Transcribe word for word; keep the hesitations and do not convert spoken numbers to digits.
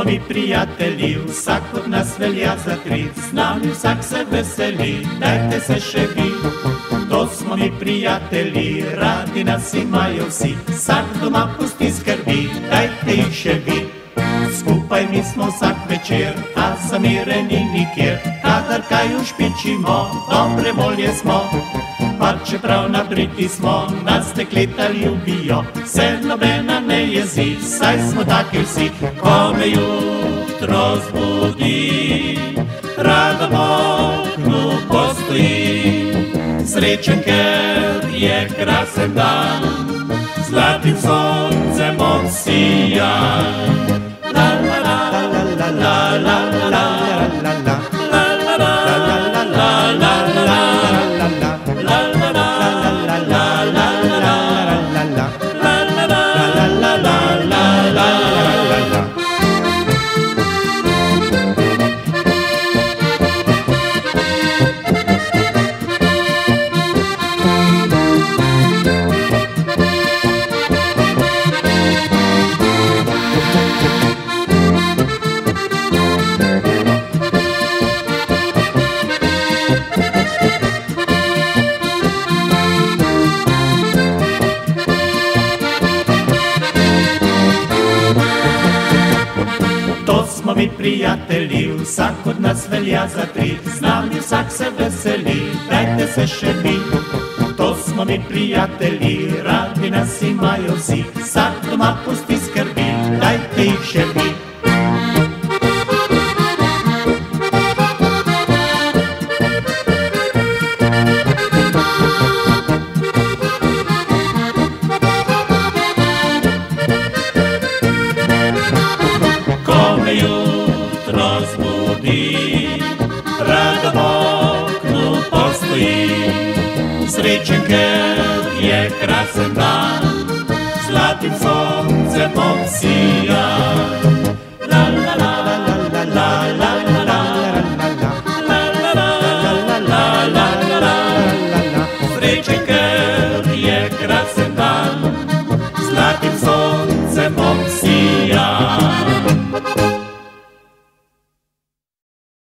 ми приятели, всак от нас веля за три, с нами всак се весели, дайте се ще ви. То smo mi prijatelji, radi nas imajo vsi, vsak doma pusti skrbi, dajte jih še vi. Skupaj mi smo vsak večer, a zamireni nikjer, kadar kaj ušpičimo, dobre volje smo. Pa čeprav nabriti smo, nas dekleta ljubijo, se nobena ne jezi, saj smo taki vsi. Ko me jutro zbudi, rada v oknu postojim, srečen, ker je krasen dan, zlatim soncem obsijan. La la la la la la la la la la smo mi prijatelji, vsak od nas velja za tri, z nami vsak se veseli, dajte se še vi. To smo mi prijatelji, radi nas imajo vsi, vsak doma pusti skrbi, dajte jih še vi. Jutro zbudi, rada v oknu postojim, srečen, ker je krasen dan, zlatim soncem obsijan.